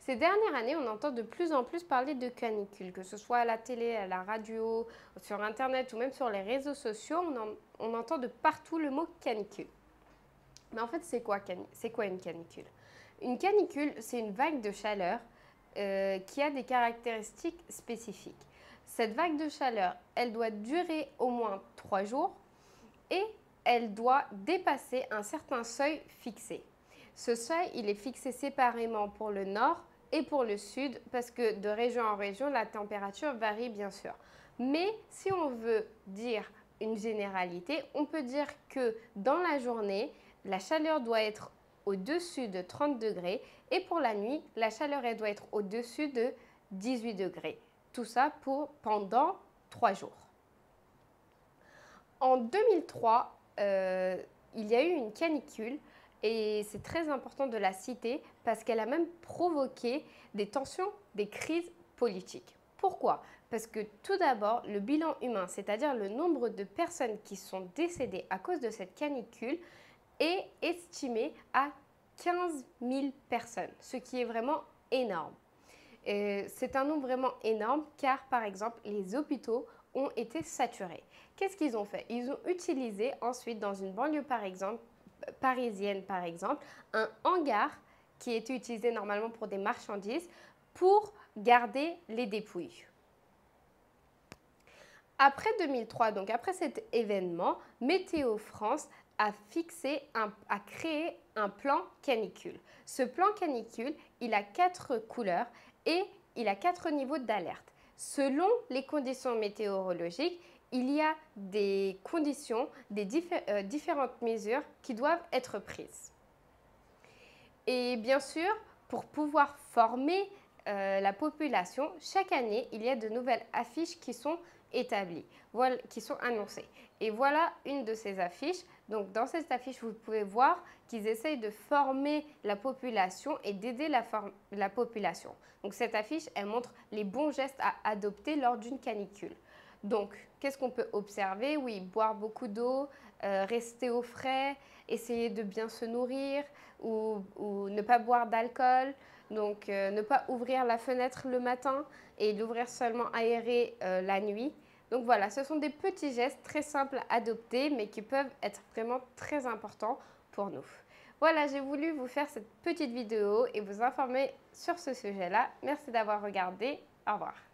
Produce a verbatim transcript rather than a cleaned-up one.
Ces dernières années, on entend de plus en plus parler de canicule, que ce soit à la télé, à la radio, sur Internet ou même sur les réseaux sociaux, on, en- on entend de partout le mot canicule. Mais en fait, c'est quoi, cani- c'est quoi une canicule? Une canicule, c'est une vague de chaleur euh, qui a des caractéristiques spécifiques. Cette vague de chaleur, elle doit durer au moins trois jours et elle doit dépasser un certain seuil fixé. Ce seuil, il est fixé séparément pour le nord et pour le sud parce que de région en région, la température varie bien sûr. Mais si on veut dire une généralité, on peut dire que dans la journée, la chaleur doit être au-dessus de trente degrés et pour la nuit, la chaleur elle doit être au-dessus de dix-huit degrés. Tout ça pour pendant trois jours. En deux mille trois, euh, il y a eu une canicule et c'est très important de la citer parce qu'elle a même provoqué des tensions, des crises politiques. Pourquoi? Parce que tout d'abord, le bilan humain, c'est-à-dire le nombre de personnes qui sont décédées à cause de cette canicule, est estimé à quinze mille personnes, ce qui est vraiment énorme. C'est un nombre vraiment énorme car, par exemple, les hôpitaux ont été saturés. Qu'est-ce qu'ils ont fait? Ils ont utilisé ensuite, dans une banlieue par exemple, parisienne par exemple, un hangar qui était utilisé normalement pour des marchandises pour garder les dépouilles. Après deux mille trois, donc après cet événement, Météo France a fixé, un, a créé un plan canicule. Ce plan canicule, il a quatre couleurs et il a quatre niveaux d'alerte. Selon les conditions météorologiques, il y a des conditions, des diffé euh, différentes mesures qui doivent être prises. Et bien sûr, pour pouvoir former euh, la population, chaque année, il y a de nouvelles affiches qui sont établies, voilà, qui sont annoncées. Et voilà une de ces affiches. Donc, dans cette affiche, vous pouvez voir qu'ils essayent de former la population et d'aider la, la population. Donc, cette affiche, elle montre les bons gestes à adopter lors d'une canicule. Donc, qu'est-ce qu'on peut observer? Oui, boire beaucoup d'eau, euh, rester au frais, essayer de bien se nourrir ou, ou ne pas boire d'alcool. Donc, euh, ne pas ouvrir la fenêtre le matin et l'ouvrir seulement aéré euh, la nuit. Donc voilà, ce sont des petits gestes très simples à adopter, mais qui peuvent être vraiment très importants pour nous. Voilà, j'ai voulu vous faire cette petite vidéo et vous informer sur ce sujet-là. Merci d'avoir regardé. Au revoir.